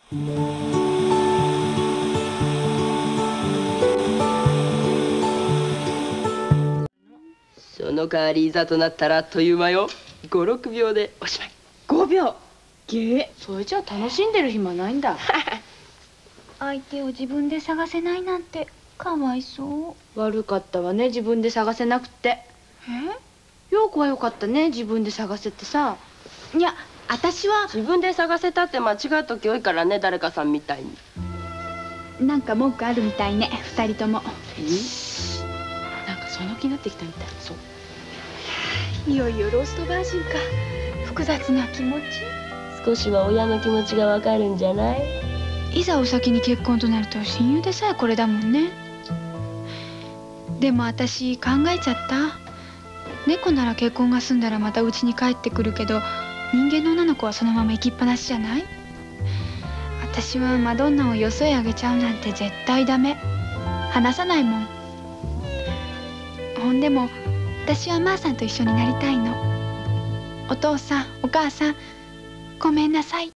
その代わりいざとなったらあっという間よ。5、6秒でおしまい。 5秒。げえ、それじゃ楽しんでる暇ないんだ。 相手を自分で探せないなんてかわいそう。 悪かったわね、自分で探せなくて。陽子はよかったね、自分で探せてさ。いや、私は自分で探せたって間違う時多いからね、誰かさんみたいに。 なんか文句あるみたいね、2人とも。 なんかその気になってきたみたい。そう。 いよいよローストバージンか。複雑な気持ち。 少しは親の気持ちがわかるんじゃない？ いざお先に結婚となると親友でさえこれだもんね。でも私考えちゃった。猫なら結婚が済んだらまた家に帰ってくるけど、人間の女の子はそのまま行きっぱなしじゃない？私はマドンナをよそへあげちゃうなんて絶対ダメ。話さないもん。ほんでも私はマーさんと一緒になりたいの。お父さんお母さんごめんなさい。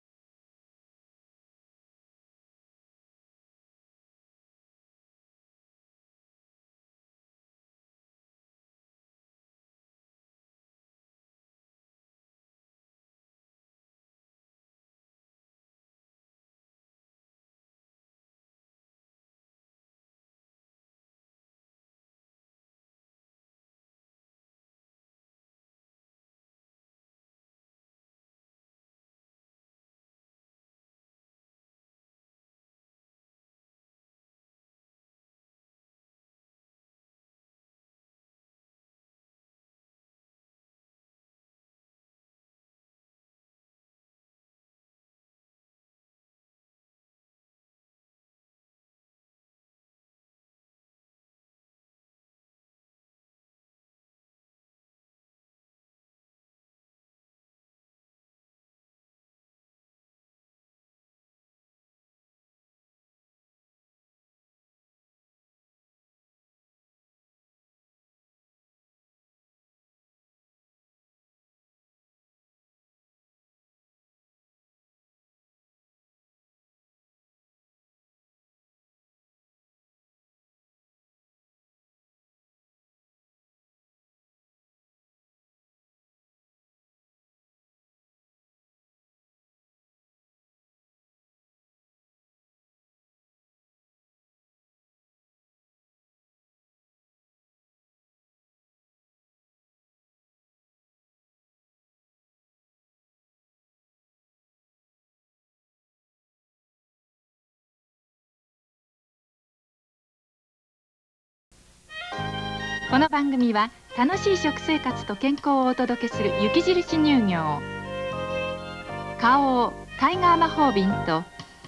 この番組は楽しい食生活と健康をお届けする雪印乳業、花王タイガー魔法瓶と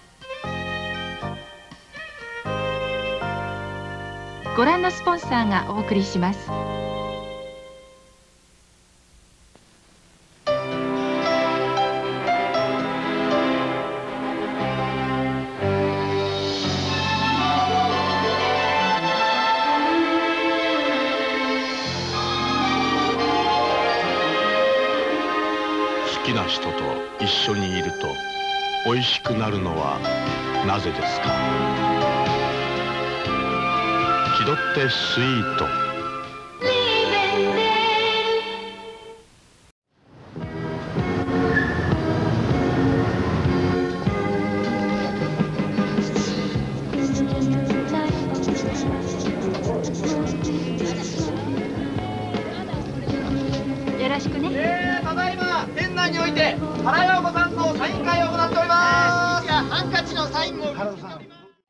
ご覧のスポンサーがお送りします。 好きな人と一緒にいると美味しくなるのはなぜですか？気取ってスイート。 よろしくね。 ただいま店内において原陽子さんのサイン会を行っております。ハンカチのサインも。原田さん。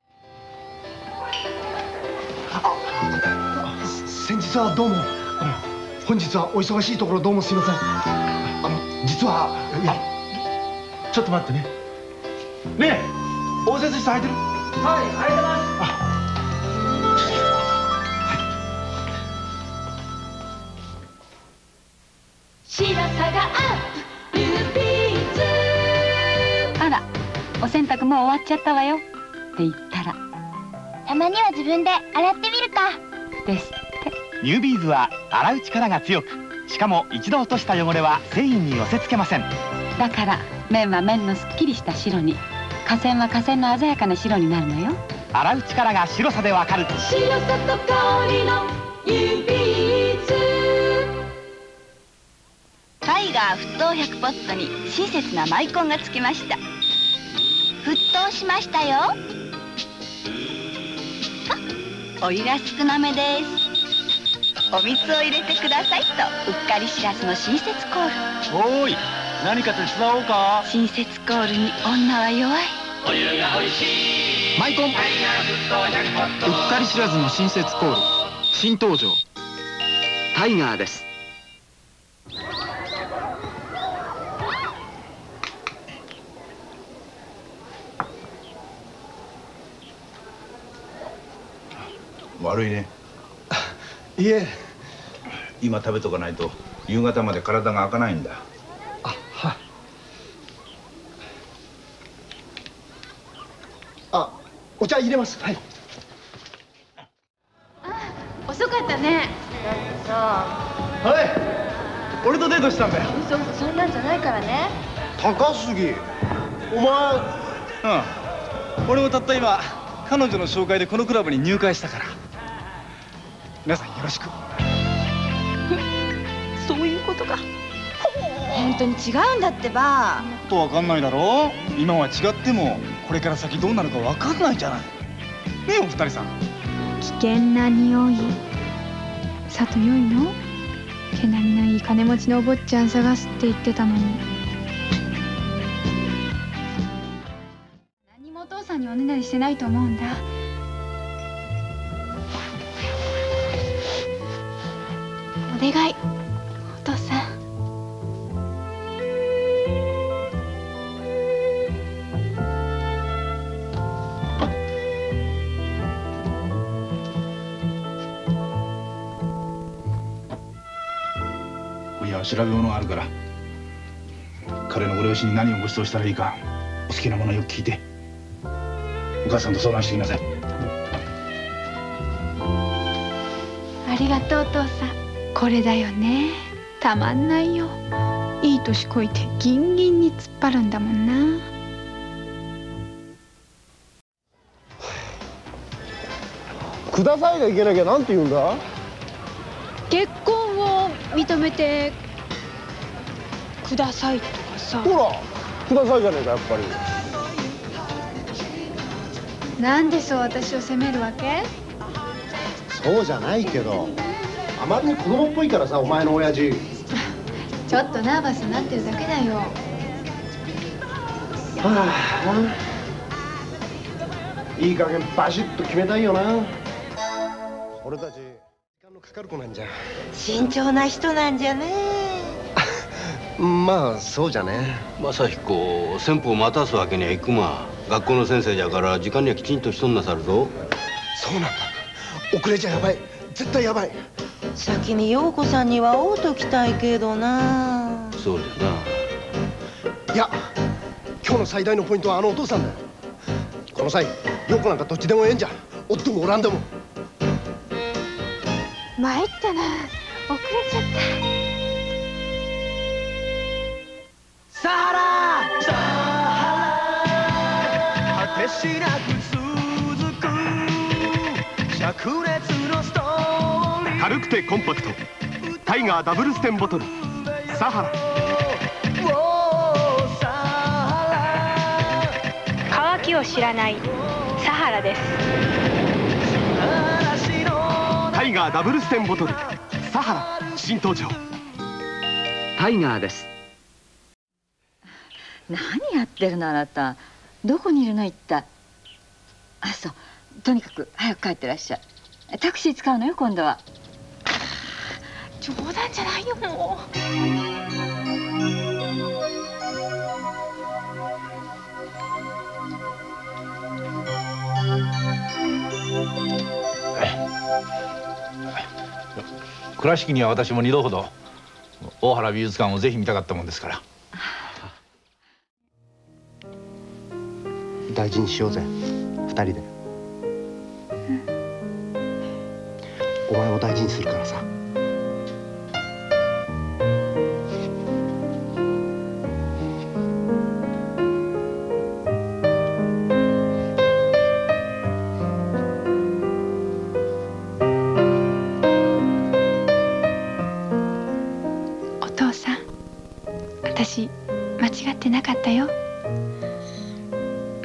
先日はどうも。本日はお忙しいところどうもすいません。実はいや、ちょっと待ってね。ねえ、応接室空いてる？ はい、空いてます。 白さがルーピーズ。あら、お洗濯もう終わっちゃったわよって言ったら、たまには自分で洗ってみるかですって。 ニュービーズは洗う力が強く、しかも一度落とした汚れは繊維に寄せ付けません。 だから麺は麺のすっきりした白に、 河川は河川の鮮やかな白になるのよ。 洗う力が白さでわかる。 白さと香りの指つ。 タイガー沸騰100ポットに親切なマイコンがつきました。沸騰しましたよ。あ、お湯が少なめです。お水を入れてくださいとうっかり知らずの親切コール。 おーい、何か手伝おうか。 親切コールに女は弱い。 お湯が美味しいマイコン。うっかり知らずの親切コール新登場タイガーです。 悪いね。 いえ。 今食べとかないと夕方まで体が開かないんだ。 あ、はい。あ、お茶入れます。はい。 遅かったね。 はい、俺とデートしたんだよ。 そんなんじゃないからね。 高杉、お前。 うん、俺もたった今彼女の紹介でこのクラブに入会したから。皆さんよろしく。 そういうことか。本当に違うんだってば。 とわかんないだろ。今は違ってもこれから先どうなるかわかんないじゃない。ねえお二人さん。 危険な匂い。さとよいの？毛並みのいい金持ちのお坊ちゃん探すって言ってたのに。何もお父さんにおねだりしてないと思うんだ。お願い、お父さん。 今夜は調べ物があるから、彼のご両親に何をご馳走したらいいかお好きなものをよく聞いてお母さんと相談してきなさい。 ありがとうお父さん。これだよね。たまんないよ。いい年こいてギンギンに突っ張るんだもんな。 くださいがいけなきゃなんて言うんだ。 結婚を認めてくださいとかさ。 ほら、くださいじゃねえかやっぱり。 なんでそう私を責めるわけ？ そうじゃないけど、あまりに子供っぽいからさ、お前の親父。 ちょっとナーバスになってるだけだよ。 はあ、いい加減バシッと決めたいよな。俺たち時間のかかる子なんじゃ。 慎重な人なんじゃね。 まあそうじゃね。 正彦、先方待たすわけにはいくま。学校の先生じゃから時間にはきちんとしとんなさるぞ。 そうなんだ。遅れちゃやばい。絶対やばい。 先に陽子さんには会うときたいけどな。 そうじゃな。 いや、今日の最大のポイントはあのお父さんだよ。この際陽子なんかどっちでもええんじゃ。おってもおらんでも。 参ったな。遅れちゃった。 サハラ果てしなく続く灼熱のストーリー。 軽くてコンパクトタイガーダブルステンボトルサハラ。 乾きを知らないサハラです。 タイガーダブルステンボトルサハラ新登場タイガーです。 何やってるのあなた。どこにいるの一体。あ、そう。とにかく早く帰ってらっしゃい。タクシー使うのよ今度は。 冗談じゃないよもう。 倉敷には私も2度ほど大原美術館をぜひ見たかったもんですから。 大事にしようぜ、2人で。お前を大事にするからさ。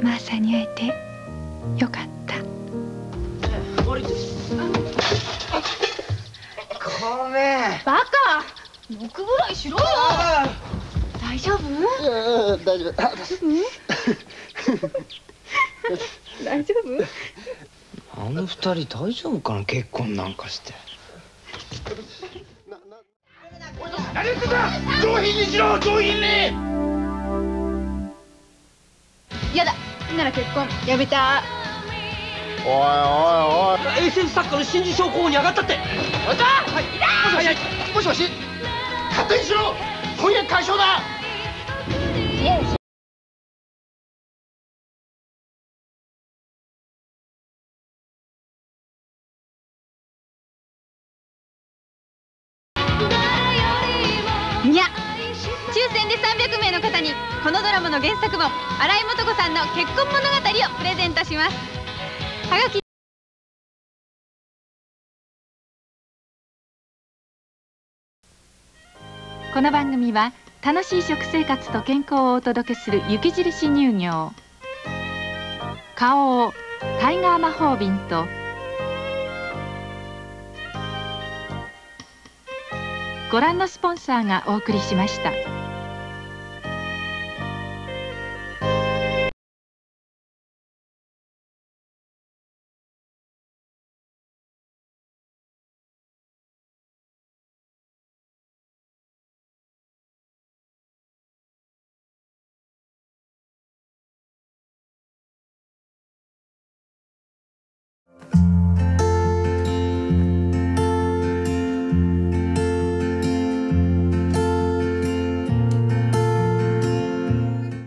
マーサに会えてよかった。 ごめん。 バカ、6ぐらいしろよ。大丈夫？ 大丈夫。 大丈夫？ あの二人大丈夫かな、結婚なんかして。 何言ってんだ。上品にしろ、上品に。 やだ、なら結婚やめた。 おいおいおい。 衛星作家の新次賞候補に上がったって。 おいた。はい。もしもし。勝手にしろ。婚約解消だ。 にゃ、抽選で300名の方にこのドラマの原作本新井素子さんの結婚物語をプレゼントします。はがきこの番組は楽しい食生活と健康をお届けする雪印乳業、花王タイガー魔法瓶とご覧のスポンサーがお送りしました。